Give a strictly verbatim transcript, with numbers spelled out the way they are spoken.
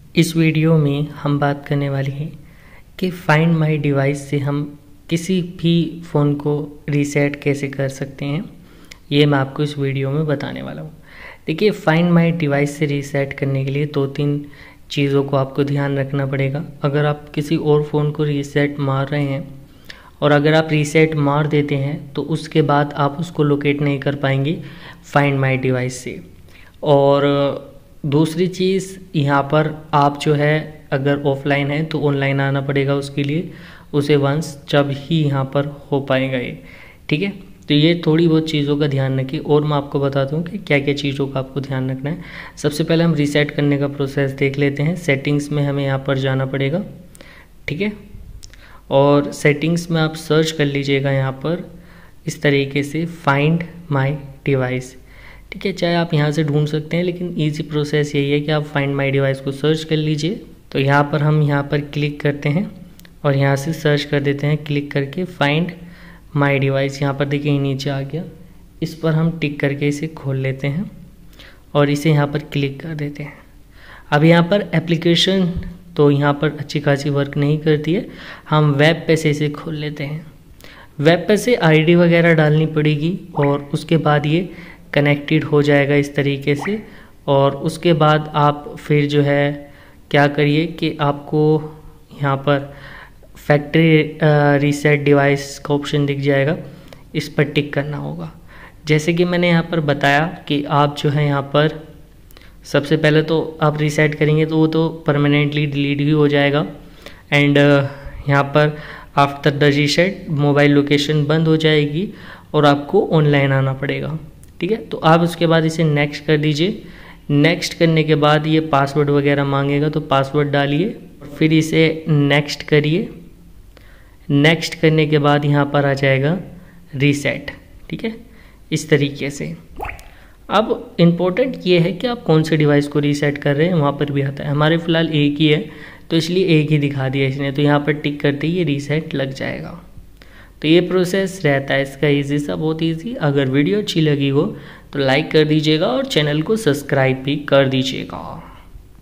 इस वीडियो में हम बात करने वाले हैं कि फाइंड माय डिवाइस से हम किसी भी फ़ोन को रीसेट कैसे कर सकते हैं। ये मैं आपको इस वीडियो में बताने वाला हूँ। देखिए, फाइंड माय डिवाइस से रीसेट करने के लिए दो तीन चीज़ों को आपको ध्यान रखना पड़ेगा। अगर आप किसी और फ़ोन को रीसेट मार रहे हैं और अगर आप रीसेट मार देते हैं तो उसके बाद आप उसको लोकेट नहीं कर पाएंगे फाइंड माय डिवाइस से। और दूसरी चीज़, यहाँ पर आप जो है अगर ऑफलाइन है तो ऑनलाइन आना पड़ेगा उसके लिए, उसे वंस जब ही यहाँ पर हो पाएगा ये। ठीक है, तो ये थोड़ी बहुत चीज़ों का ध्यान रखिए और मैं आपको बताता हूँ कि क्या क्या चीज़ों का आपको ध्यान रखना है। सबसे पहले हम रीसेट करने का प्रोसेस देख लेते हैं। सेटिंग्स में हमें यहाँ पर जाना पड़ेगा। ठीक है, और सेटिंग्स में आप सर्च कर लीजिएगा यहाँ पर इस तरीके से फाइंड माय डिवाइस। ठीक है, चाहे आप यहाँ से ढूंढ सकते हैं, लेकिन इजी प्रोसेस यही है कि आप फाइंड माय डिवाइस को सर्च कर लीजिए। तो यहाँ पर हम यहाँ पर क्लिक करते हैं और यहाँ से सर्च कर देते हैं, क्लिक करके फाइंड माय डिवाइस। यहाँ पर देखिए नीचे आ गया, इस पर हम टिक करके इसे खोल लेते हैं और इसे यहाँ पर क्लिक कर देते हैं। अब यहाँ पर एप्लीकेशन तो यहाँ पर अच्छी खासी वर्क नहीं करती है, हम वेब पे से इसे खोल लेते हैं। वेब पे से आईडी वगैरह डालनी पड़ेगी और उसके बाद ये कनेक्टेड हो जाएगा इस तरीके से। और उसके बाद आप फिर जो है क्या करिए कि आपको यहाँ पर फैक्ट्री रीसेट डिवाइस का ऑप्शन दिख जाएगा, इस पर टिक करना होगा। जैसे कि मैंने यहाँ पर बताया कि आप जो है यहाँ पर सबसे पहले तो आप रीसेट करेंगे तो वो तो परमानेंटली डिलीट भी हो जाएगा। एंड यहाँ पर after the reset mobile location बंद हो जाएगी और आपको ऑनलाइन आना पड़ेगा। ठीक है, तो आप उसके बाद इसे नेक्स्ट कर दीजिए। नेक्स्ट करने के बाद ये पासवर्ड वगैरह मांगेगा तो पासवर्ड डालिए, फिर इसे नेक्स्ट करिए। नेक्स्ट करने के बाद यहाँ पर आ जाएगा रीसेट। ठीक है, इस तरीके से। अब इम्पोर्टेंट ये है कि आप कौन से डिवाइस को रीसेट कर रहे हैं, वहाँ पर भी आता है। हमारे फ़िलहाल एक ही है तो इसलिए एक ही दिखा दिया इसने, तो यहाँ पर टिक करते ही ये रीसेट लग जाएगा। तो ये प्रोसेस रहता है इसका ईजी सा, बहुत ईजी। अगर वीडियो अच्छी लगी हो तो लाइक कर दीजिएगा और चैनल को सब्सक्राइब भी कर दीजिएगा।